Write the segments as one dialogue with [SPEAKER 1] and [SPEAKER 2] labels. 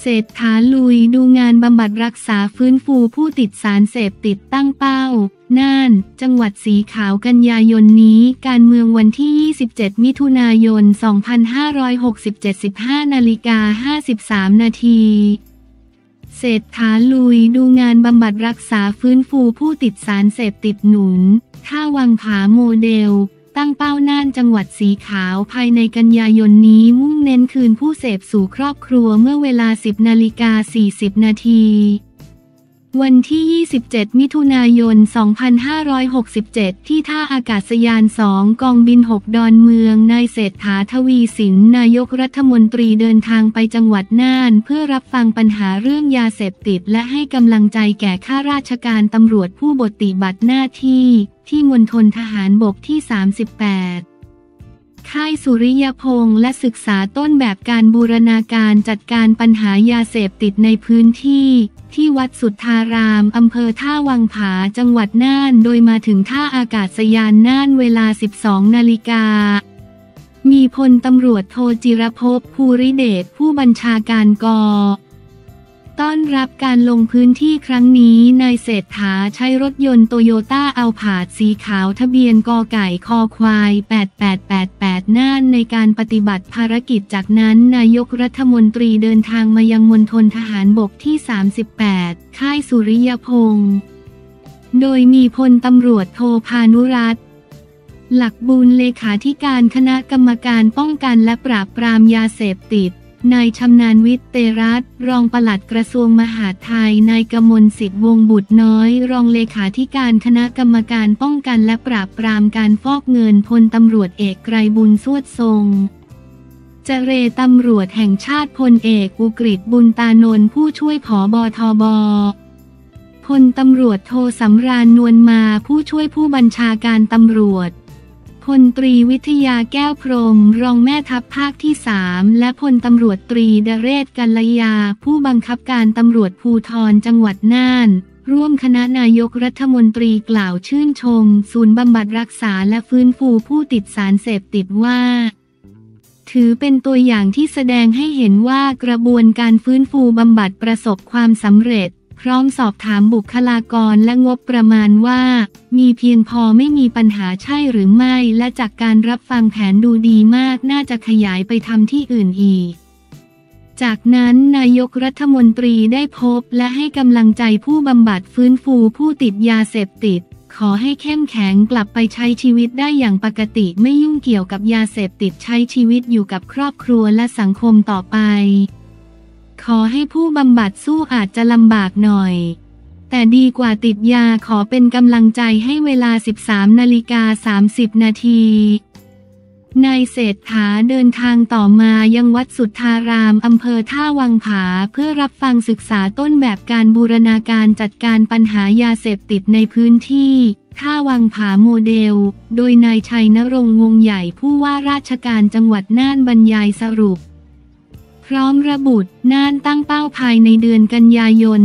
[SPEAKER 1] เศรษฐาลุยดูงานบำบัดรักษาฟื้นฟูผู้ติดสารเสพติดตั้งเป้าน่านจังหวัดสีขาวกันยายนนี้การเมืองวันที่ 27 มิถุนายน 2567 15:53 นาทีเศรษฐาลุยดูงานบำบัดรักษาฟื้นฟูผู้ติดสารเสพติดหนุนท่าวังผาโมเดลตั้งเป้าน่านจังหวัดสีขาวภายในกันยายนนี้มุ่งเน้นคืนผู้เสพสู่ครอบครัวเมื่อเวลา 10:40 นาทีวันที่ 27 มิถุนายน 2567 ที่ท่าอากาศยาน 2 กองบิน 6 ดอนเมืองนายเศรษฐาทวีสินนายกรัฐมนตรีเดินทางไปจังหวัดน่านเพื่อรับฟังปัญหาเรื่องยาเสพติดและให้กำลังใจแก่ข้าราชการตำรวจผู้ปฏิบัติหน้าที่ที่มณฑลทหารบกที่ 38 ค่ายสุริยพงษ์และศึกษาต้นแบบการบูรณาการจัดการปัญหายาเสพติดในพื้นที่วัดสุทธารามอำเภอท่าวังผาจังหวัดน่านโดยมาถึงท่าอากาศยานน่านเวลา 12 นาฬิกามีพลตำรวจโทจิรภพ ภูริเดชผู้บัญชาการก.ต้อนรับการลงพื้นที่ครั้งนี้นายเศรษฐาใช้รถยนต์โตโยต้าอัลพาร์ดสีขาวทะเบียนกไก่คอควาย 8888 น่านในการปฏิบัติภารกิจจากนั้นนายกรัฐมนตรีเดินทางมายังมณฑลทหารบกที่ 38 ค่ายสุริยพงษ์โดยมีพลตำรวจโทพานุรัตน์หลักบุญเลขาธิการคณะกรรมการป้องกันและปราบปรามยาเสพติดนายชำนาญวิทย์เตรัตน์รองปลัดกระทรวงมหาดไทยนายกมลสิทธิ์วงศ์บุตรน้อยรองเลขาธิการคณะกรรมการป้องกันและปราบปรามการฟอกเงินพลตำรวจเอกไกรบุญสวดทรงเจรตำรวจแห่งชาติพลเอกอุกฤษบุญตานนท์ผู้ช่วยผบ.ทบ.พลตำรวจโทสำราญนวลมาผู้ช่วยผู้บัญชาการตำรวจพลตรีวิทยาแก้วพรหมรองแม่ทัพภาคที่ 3และพลตำรวจตรีดเรศกัลยาผู้บังคับการตำรวจภูธรจังหวัดน่านร่วมคณะนายกรัฐมนตรีกล่าวชื่นชมศูนย์บำบัดรักษาและฟื้นฟูผู้ติดสารเสพติดว่าถือเป็นตัวอย่างที่แสดงให้เห็นว่ากระบวนการฟื้นฟูบำบัดประสบความสำเร็จพร้อมสอบถามบุคลากรและงบประมาณว่ามีเพียงพอไม่มีปัญหาใช่หรือไม่และจากการรับฟังแผนดูดีมากน่าจะขยายไปทำที่อื่นอีกจากนั้นนายกรัฐมนตรีได้พบและให้กำลังใจผู้บำบัดฟื้นฟูผู้ติดยาเสพติดขอให้เข้มแข็งกลับไปใช้ชีวิตได้อย่างปกติไม่ยุ่งเกี่ยวกับยาเสพติดใช้ชีวิตอยู่กับครอบครัวและสังคมต่อไปขอให้ผู้บำบัดสู้อาจจะลำบากหน่อยแต่ดีกว่าติดยาขอเป็นกำลังใจให้เวลา 13:30 นาทีนายเศรษฐาเดินทางต่อมายังวัดสุทธารามอำเภอท่าวังผาเพื่อรับฟังศึกษาต้นแบบการบูรณาการจัดการปัญหายาเสพติดในพื้นที่ท่าวังผาโมเดลโดยนายชัยณรงค์วงศ์ใหญ่ผู้ว่าราชการจังหวัดน่านบรรยายสรุปพร้อมระบุน่านตั้งเป้าภายในเดือนกันยายน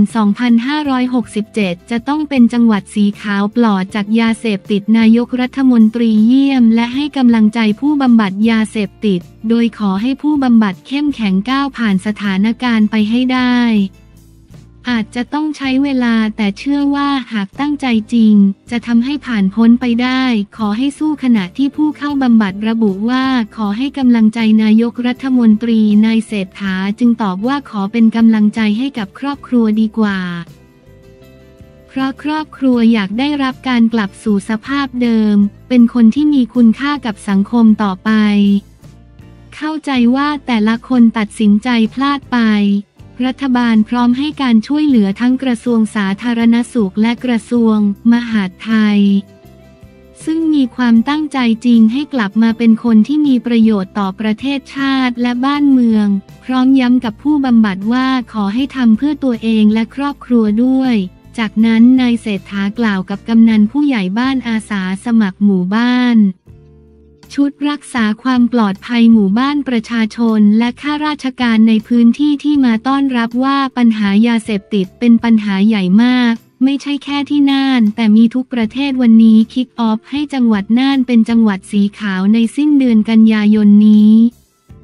[SPEAKER 1] 2567 จะต้องเป็นจังหวัดสีขาวปลอดจากยาเสพติดนายกรัฐมนตรีเยี่ยมและให้กำลังใจผู้บำบัดยาเสพติดโดยขอให้ผู้บำบัดเข้มแข็งก้าวผ่านสถานการณ์ไปให้ได้อาจจะต้องใช้เวลาแต่เชื่อว่าหากตั้งใจจริงจะทำให้ผ่านพ้นไปได้ขอให้สู้ขณะที่ผู้เข้าบำบัดระบุว่าขอให้กำลังใจนายกรัฐมนตรีนายเศรษฐาจึงตอบว่าขอเป็นกำลังใจให้กับครอบครัวดีกว่าเพราะครอบครัวอยากได้รับการกลับสู่สภาพเดิมเป็นคนที่มีคุณค่ากับสังคมต่อไปเข้าใจว่าแต่ละคนตัดสินใจพลาดไปรัฐบาลพร้อมให้การช่วยเหลือทั้งกระทรวงสาธารณสุขและกระทรวงมหาดไทยซึ่งมีความตั้งใจจริงให้กลับมาเป็นคนที่มีประโยชน์ต่อประเทศชาติและบ้านเมืองพร้อมย้ำกับผู้บำบัดว่าขอให้ทำเพื่อตัวเองและครอบครัวด้วยจากนั้นนายเศรษฐากล่าวกับกำนันผู้ใหญ่บ้านอาสาสมัครหมู่บ้านชุดรักษาความปลอดภัยหมู่บ้านประชาชนและข้าราชการในพื้นที่ที่มาต้อนรับว่าปัญหายาเสพติดเป็นปัญหาใหญ่มากไม่ใช่แค่ที่น่านแต่มีทุกประเทศวันนี้คิกออฟให้จังหวัดน่านเป็นจังหวัดสีขาวในสิ้นเดือนกันยายนนี้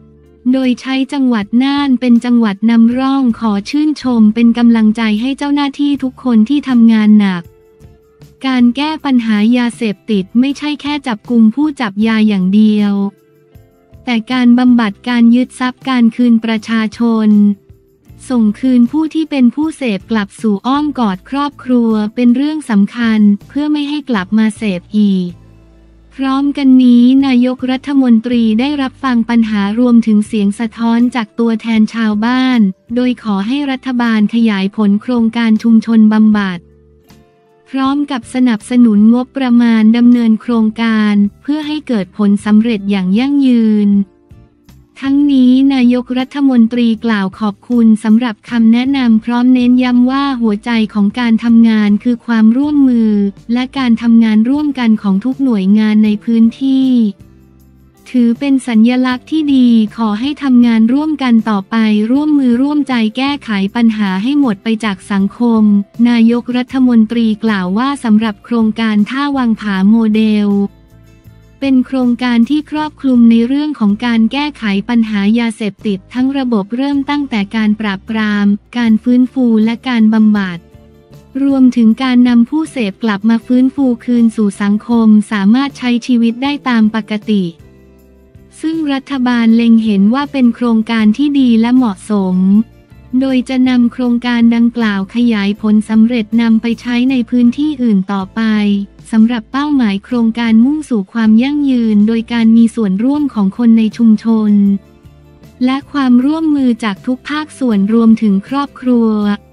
[SPEAKER 1] โดยใช้จังหวัดน่านเป็นจังหวัดนำร่องขอชื่นชมเป็นกำลังใจให้เจ้าหน้าที่ทุกคนที่ทำงานหนักการแก้ปัญหายาเสพติดไม่ใช่แค่จับกุมผู้จับยาอย่างเดียวแต่การบำบัดการยึดทรัพย์การคืนประชาชนส่งคืนผู้ที่เป็นผู้เสพกลับสู่อ้อมกอดครอบครัวเป็นเรื่องสำคัญเพื่อไม่ให้กลับมาเสพอีกพร้อมกันนี้นายกรัฐมนตรีได้รับฟังปัญหารวมถึงเสียงสะท้อนจากตัวแทนชาวบ้านโดยขอให้รัฐบาลขยายผลโครงการชุมชนบำบัดพร้อมกับสนับสนุนงบประมาณดำเนินโครงการเพื่อให้เกิดผลสำเร็จอย่างยั่งยืนทั้งนี้นายกรัฐมนตรีกล่าวขอบคุณสำหรับคำแนะนำพร้อมเน้นย้ำว่าหัวใจของการทำงานคือความร่วมมือและการทำงานร่วมกันของทุกหน่วยงานในพื้นที่ถือเป็นสัญลักษณ์ที่ดีขอให้ทำงานร่วมกันต่อไปร่วมมือร่วมใจแก้ไขปัญหาให้หมดไปจากสังคมนายกรัฐมนตรีกล่าวว่าสำหรับโครงการท่าวังผาโมเดลเป็นโครงการที่ครอบคลุมในเรื่องของการแก้ไขปัญหายาเสพติดทั้งระบบเริ่มตั้งแต่การปราบปรามการฟื้นฟูและการบำบัดรวมถึงการนำผู้เสพกลับมาฟื้นฟูคืนสู่สังคมสามารถใช้ชีวิตได้ตามปกติซึ่งรัฐบาลเล็งเห็นว่าเป็นโครงการที่ดีและเหมาะสมโดยจะนำโครงการดังกล่าวขยายผลสำเร็จนำไปใช้ในพื้นที่อื่นต่อไปสำหรับเป้าหมายโครงการมุ่งสู่ความยั่งยืนโดยการมีส่วนร่วมของคนในชุมชนและความร่วมมือจากทุกภาคส่วนรวมถึงครอบครัว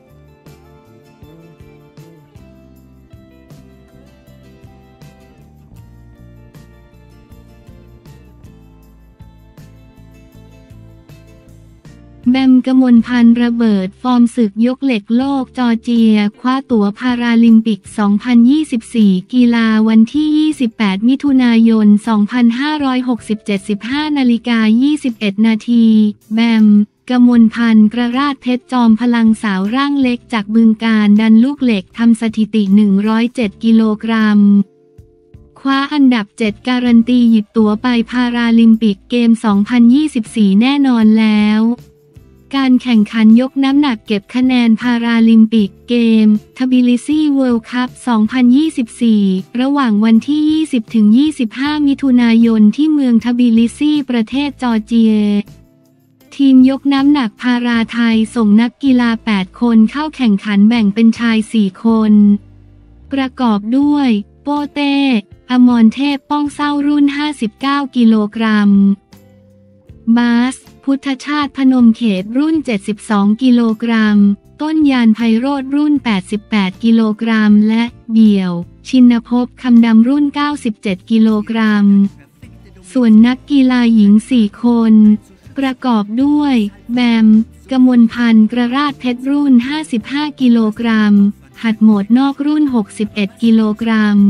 [SPEAKER 1] แบม กมลพันธ์ระเบิดฟอร์มศึกยกเหล็กโลกจอร์เจียคว้าตั๋วพาราลิมปิก 2024 กีฬาวันที่ 28 มิถุนายน 2567 15:21 นาทีแบม กมลพันธ์กระราดเพชรจอมพลังสาวร่างเล็กจากบึงกาฬดันลูกเหล็กทำสถิติ 107 กิโลกรัมคว้าอันดับ 7 การันตีหยิบตั๋วไปพาราลิมปิกเกม 2024 แน่นอนแล้วการแข่งขันยกน้ำหนักเก็บคะแนนพาราลิมปิกเกมทบิลิซีเวิลด์คัพ 2024 ระหว่างวันที่ 20-25 มิถุนายนที่เมืองทบิลิซีประเทศจอร์เจียทีมยกน้ำหนักพาราไทยส่งนักกีฬา 8 คนเข้าแข่งขันแบ่งเป็นชาย 4 คนประกอบด้วยโปเต้อมรเทพป้องเศร้ารุ่น 59 กิโลกรัมบาสพุทธชาติพนมเขตรุ่น 72 กิโลกรัมต้นยานไพโรจน์รุ่น 88 กิโลกรัมและเดี่ยวชินภพคำดำรุ่น 97 กิโลกรัมส่วนนักกีฬาหญิง 4 คนประกอบด้วยแบม กมลพันธ์กระราดเพชรรุ่น 55 กิโลกรัมหัดโหมดนอกรุ่น 61 กิโลกรัม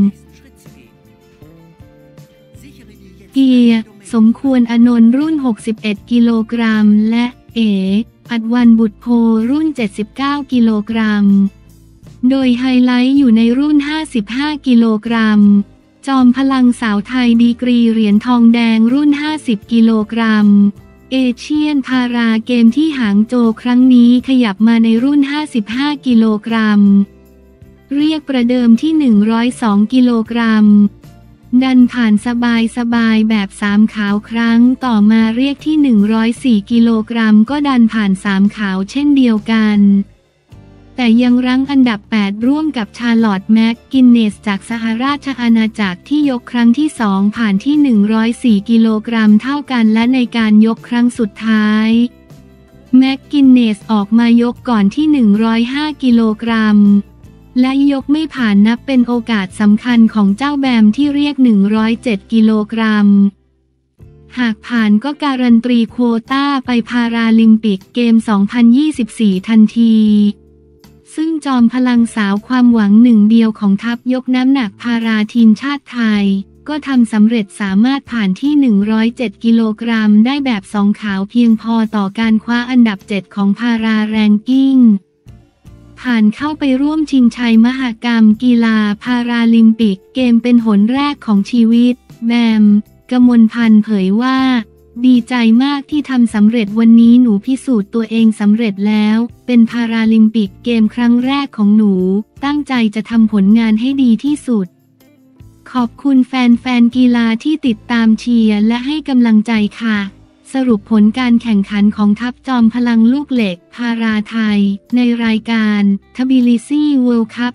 [SPEAKER 1] เกียร์สมควรอนนท์รุ่น 61 กิโลกรัมและอัดวันบุตรโพรุ่น 79 กิโลกรัมโดยไฮไลท์อยู่ในรุ่น 55 กิโลกรัมจอมพลังสาวไทยดีกรีเหรียญทองแดงรุ่น 50 กิโลกรัมเอเชียนพาราเกมที่หางโจวครั้งนี้ขยับมาในรุ่น 55 กิโลกรัมเรียกประเดิมที่ 102 กิโลกรัมดันผ่านสบายแบบ3ขาวครั้งต่อมาเรียกที่ 104 กิโลกรัมก็ดันผ่าน3ขาวเช่นเดียวกันแต่ยังรั้งอันดับ 8 ร่วมกับชาร์ลอตต์แม็กกินเนสจากสหราชอาณาจักรที่ยกครั้งที่ 2 ผ่านที่ 104 กิโลกรัมเท่ากันและในการยกครั้งสุดท้ายแม็กกินเนสออกมายกก่อนที่ 105 กิโลกรัมและยกไม่ผ่านนับเป็นโอกาสสำคัญของเจ้าแบมที่เรียก 107 กิโลกรัมหากผ่านก็การันตีโควต้าไปพาราลิมปิกเกม 2024 ทันทีซึ่งจอมพลังสาวความหวังหนึ่งเดียวของทัพยกน้ำหนักพาราทีมชาติไทยก็ทำสำเร็จสามารถผ่านที่ 107 กิโลกรัมได้แบบ2ขาวเพียงพอต่อการคว้าอันดับ 7 ของพาราแรงกิ้งผ่านเข้าไปร่วมชิงชัยมหกรรมกีฬาพาราลิมปิกเกมเป็นหนแรกของชีวิตแบม กมลพันธ์เผยว่าดีใจมากที่ทำสำเร็จวันนี้หนูพิสูจน์ตัวเองสำเร็จแล้วเป็นพาราลิมปิกเกมครั้งแรกของหนูตั้งใจจะทำผลงานให้ดีที่สุดขอบคุณแฟนๆกีฬาที่ติดตามเชียร์และให้กำลังใจค่ะสรุปผลการแข่งขันของทัพจอมพลังลูกเหล็กพาราไทยในรายการทบิลิซีเวิลด์คัพ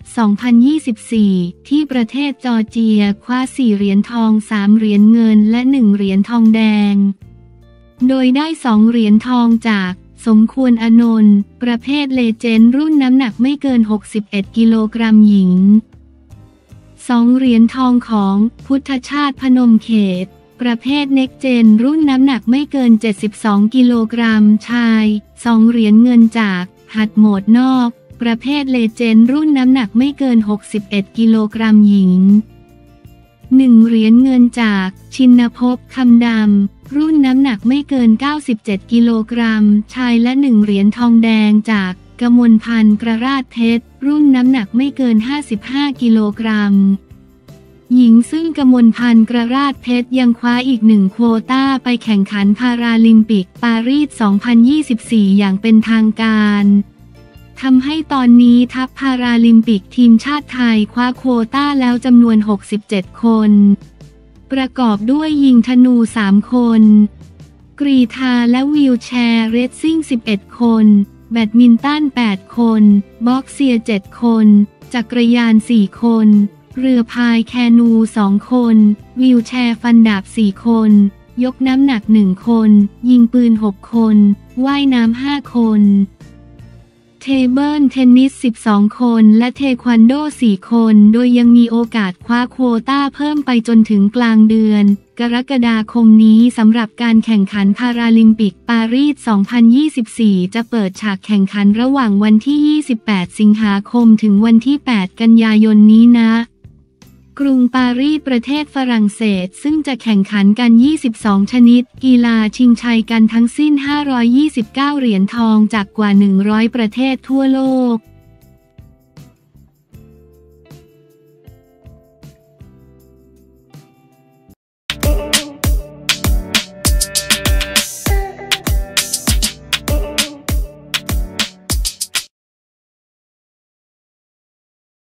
[SPEAKER 1] 2024 ที่ประเทศจอร์เจียคว้า 4 เหรียญทอง 3 เหรียญเงินและ 1 เหรียญทองแดงโดยได้ 2 เหรียญทองจากสมควรอนนท์ประเภทเลเจนด์รุ่นน้ำหนักไม่เกิน 61 กิโลกรัมหญิง 2 เหรียญทองของพุทธชาติพนมเขตประเภทเน็กเจนรุ่นน้ำหนักไม่เกิน 72 กิโลกรัมชาย 2 เหรียญเงินจากหัดโหมดนอกประเภทเลเจนรุ่นน้ำหนักไม่เกิน 61 กิโลกรัมหญิง 1 เหรียญเงินจากชินภพคำดำรุ่นน้ำหนักไม่เกิน 97 กิโลกรัมชายและ 1 เหรียญทองแดงจากกมลพันธ์กระราชเพชรรุ่นน้ำหนักไม่เกิน 55 กิโลกรัมหญิงซึ่งกมลพันธ์กระราชเพชรยังคว้าอีก1โควต้าไปแข่งขันพาราลิมปิกปารีส 2024 อย่างเป็นทางการทำให้ตอนนี้ทัพพาราลิมปิกทีมชาติไทยคว้าโควต้าแล้วจำนวน 67 คนประกอบด้วยยิงธนู 3 คนกรีฑาและวีลแชร์เรซซิ่ง 11 คนแบดมินตัน 8 คนบ็อกเซีย 7 คนจักรยาน 4 คนเรือพายแคนู 2 คนวีลแชร์ฟันดาบ 4 คนยกน้ำหนัก 1 คนยิงปืน 6 คนว่ายน้ำ 5 คนเทเบิลเทนนิส 12 คนและเทควันโด 4 คนโดยยังมีโอกาสคว้าโควต้าเพิ่มไปจนถึงกลางเดือนกรกฎาคมนี้สำหรับการแข่งขันพาราลิมปิกปารีส 2024 จะเปิดฉากแข่งขันระหว่างวันที่ 28 สิงหาคมถึงวันที่ 8 กันยายนนี้นะกรุงปารีสประเทศฝรั่งเศสซึ่งจะแข่งขันกัน 22 ชนิดกีฬาชิงชัยกันทั้งสิ้น 529 เหรียญทองจากกว่า 100 ประเทศทั่วโลก